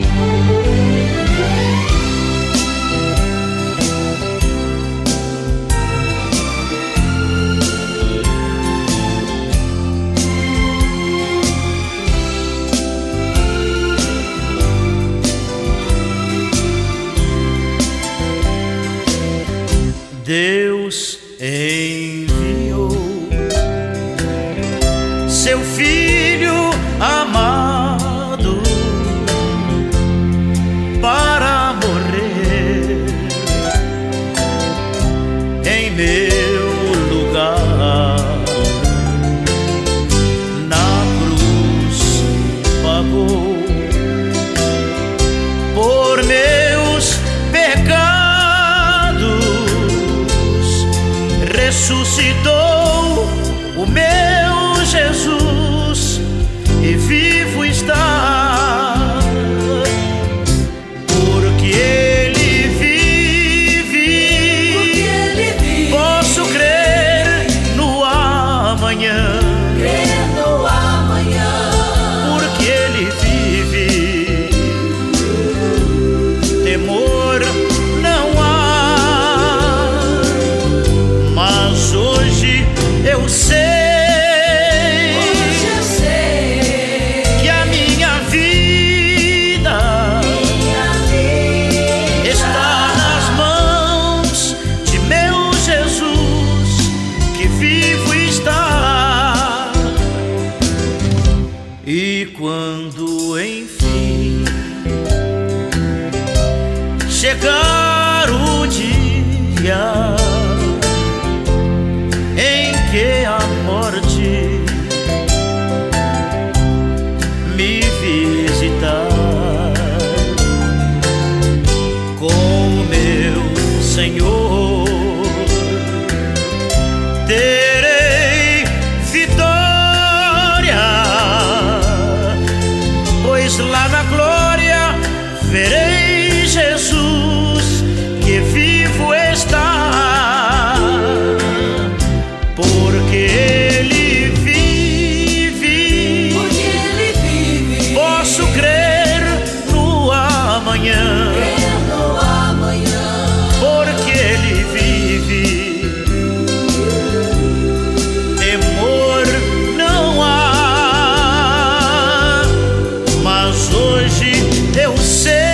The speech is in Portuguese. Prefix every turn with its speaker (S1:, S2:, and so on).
S1: Deus enviou seu Filho amado para morrer em meu lugar. Na cruz pagou por meus pecados, ressuscitou o meu Jesus e vivo está, porque Ele vive, posso crer no amanhã, porque Ele vive, temor não há. Mas hoje eu sei que a minha vida está nas mãos de meu Jesus, que vivo está. E quando enfim chegar o dia em que a morte me visitar, com meu Senhor terei vitória, pois lá na glória verei Jesus, que vivo está, porque Ele vive, posso crer no amanhã, porque Ele vive, temor não há. Mas hoje eu sei